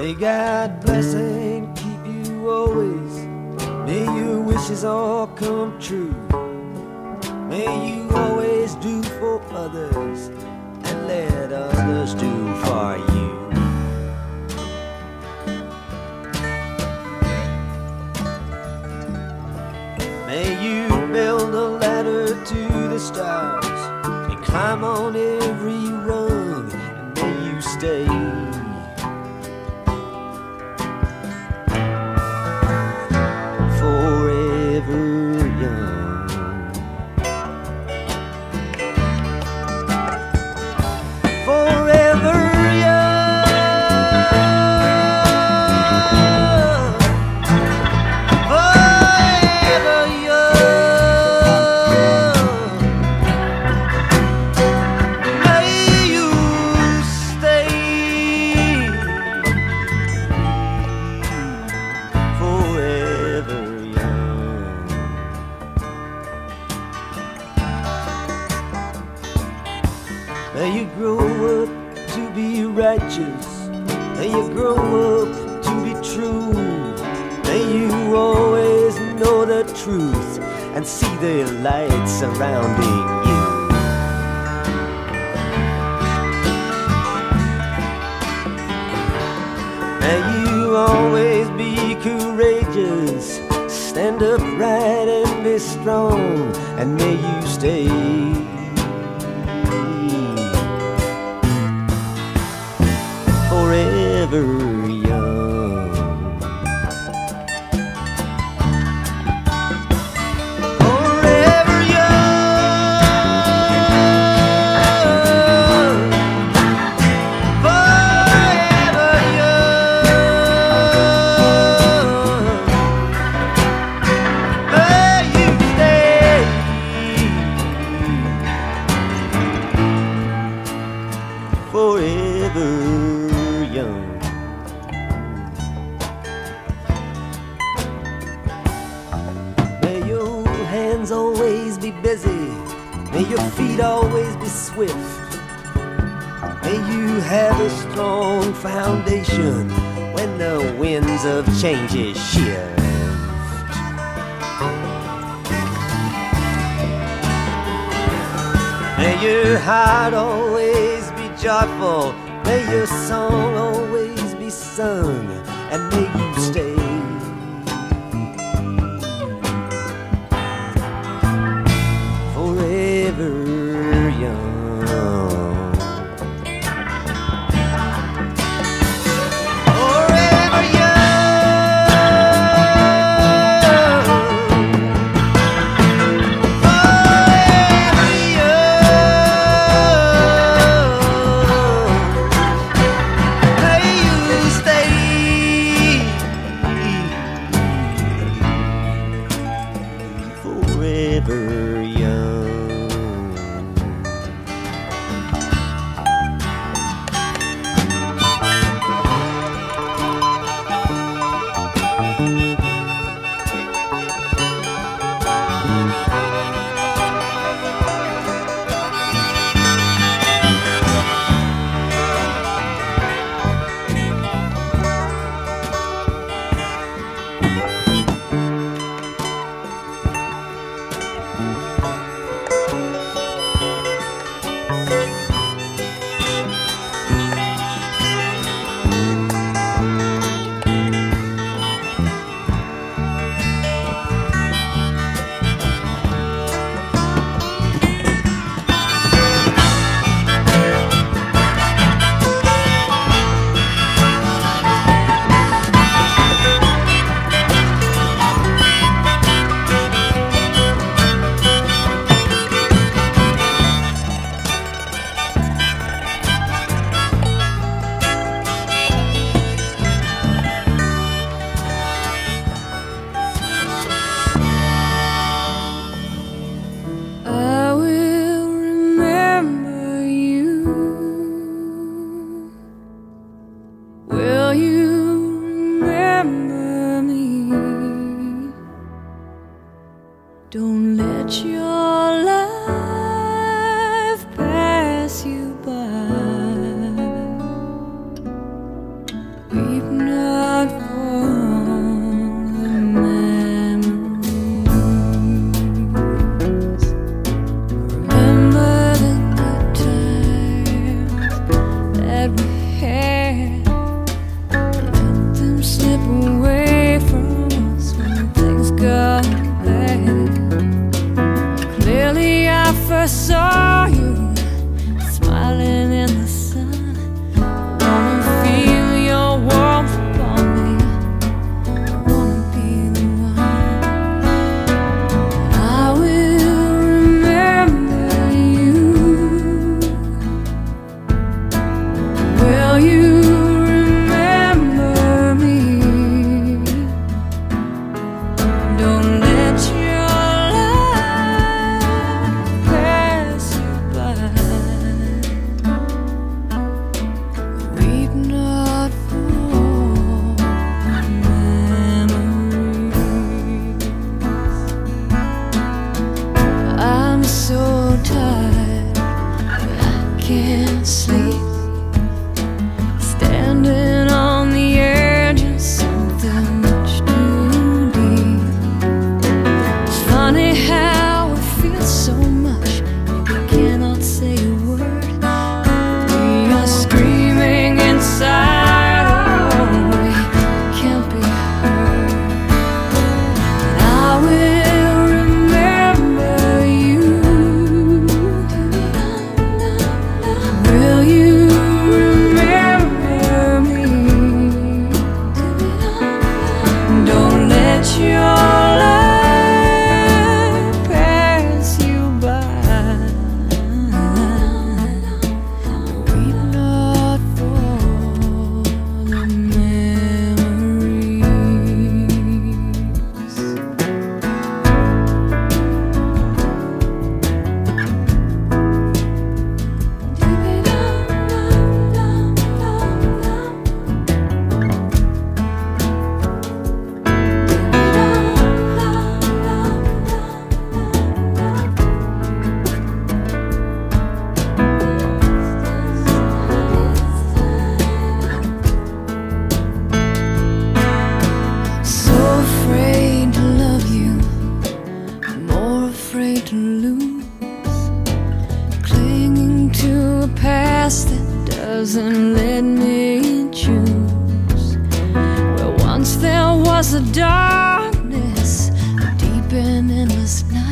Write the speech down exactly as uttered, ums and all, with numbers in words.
May God bless and keep you always. May your wishes all come true. May you always do for others and let others do for you. May you build a ladder to the stars and climb on every rung, and may you stay forever young. Forever May you grow up to be righteous. May you grow up to be true. May you always know the truth and see the light surrounding you. May you always be courageous. Stand upright and be strong, and may you stay forever young. Forever young. Forever young. May you stay forever young. May your hands always be busy. May your feet always be swift. May you have a strong foundation when the winds of change shift. May your heart always be joyful. May your song always be sung, and may you stay forever young. Forever young. Forever young. May you stay forever young. I will remember you. Will you remember me? Don't let your life pass you by. Weep I saw you smiling in the sun. I wanna feel your warmth upon me. I wanna be the one. I will remember you. Will you remember me? Don't let your life pass you by. Weep not for memories. I'm so tired, I can't sleep. Standing on the edge of something much too deep. It's funny how it feels so much, you cannot say a word. We are screaming inside, oh, we can't be heard. And I will remember you. Will you remember me? Don't let your life pass you by. Weep not for the memories. So afraid to love you, more afraid to lose. Clinging to a past that doesn't let me choose. Where once there was a darkness, a deep and endless night.